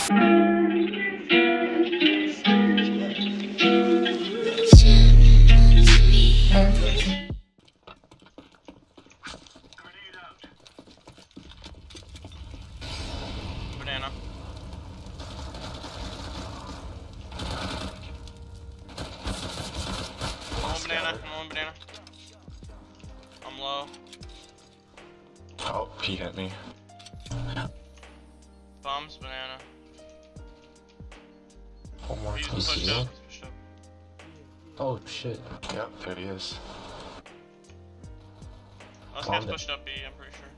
Banana. I'm on banana. I'm low. Oh, he hit me. Bombs, banana. One more. He's Close. pushed up. Oh shit. Yep, there he is. This guy's pushed up B, I'm pretty sure.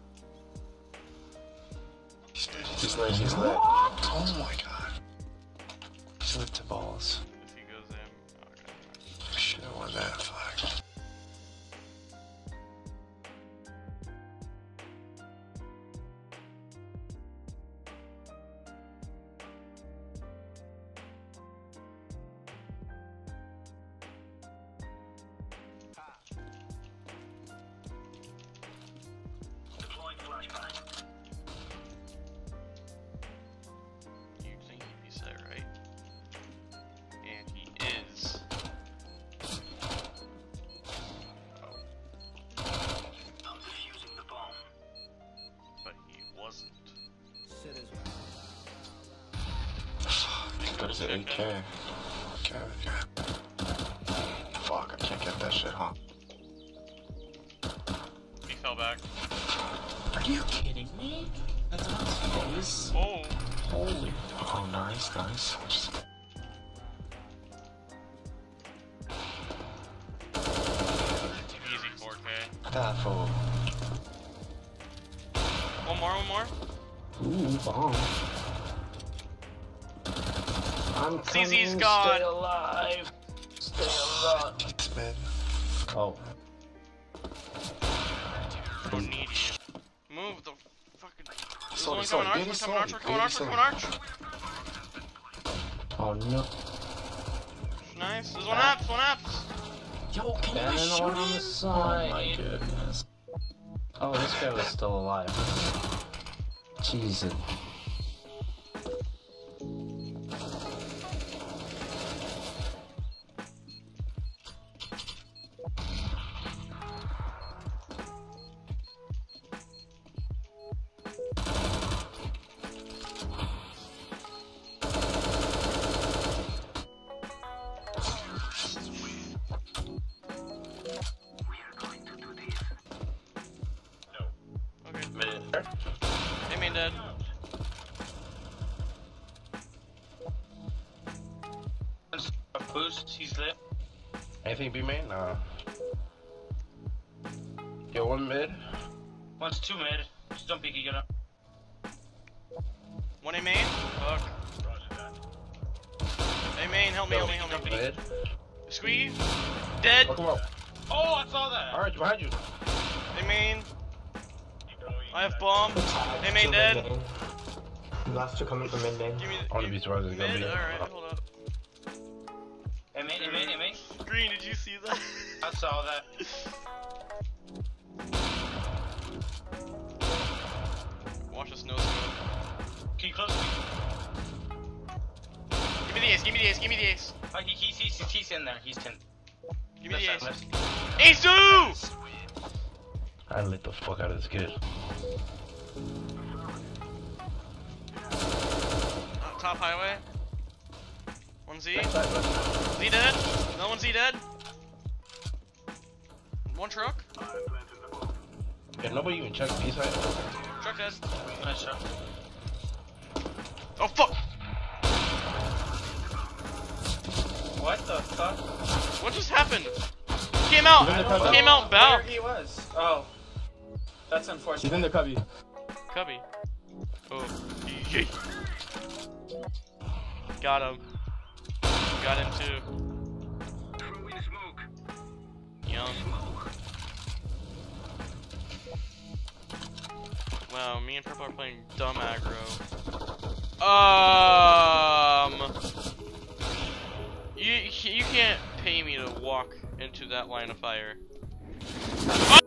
He's lit, he's lit. Oh my god. He's lit to balls. If he goes in, okay. I should have won that, fuck. You think he'd be set, right? And he is. Oh. I'm defusing the bomb. But he wasn't. Go to the AK. Okay. Fuck, I can't get that shit, huh? He fell back. Are you kidding me? That's not space. Oh! Holy. Oh, nice, nice. Just... Easy 4K. that fool. One more. Ooh, bomb. I'm coming. CZ's gone. Stay alive. Stay alive. It's mid. Oh. I don't need you. Move the fucking. Sorry, Coming arch, baby, coming arch, sorry, coming arch, baby, coming arch. Oh no. Nice. There's one apps. Yo, can you shoot on the side? Oh my goodness. Oh, this guy was still alive. Jesus. Hey, main dead. Boost, he's lit. Anything B main? Nah. Yo, one mid. One's two mid. Just don't peek, you get up. One A main. Fuck. Hey main, help me. Mid. Squee. Dead. Fuck him up. Oh, I saw that! Alright, behind you. Hey main. I have bomb. Hey main dead. Last two coming from mid main. Give me I wanna be surprised it's gonna mid. be. Alright, hold up. Hey main. Green, did you see that? I saw that. Watch us no scope. Can you close me? Give me the ace. Oh, he's in there. He's 10. Give me the ace. Left. Ace! I lit the fuck out of this kid. Top highway. One Z. Backside, left. Z dead. Another one Z dead. One truck. Yeah, nobody even checked B side. Truck dead. Nice shot. Oh fuck! What the fuck? What just happened? Came out bow. Where he was. Oh. That's unfortunate. He's in the cubby. Cubby. Oh. GG. Got him. Got him too. Yum. Wow, me and Purple are playing dumb aggro. You can't pay me to walk into that line of fire.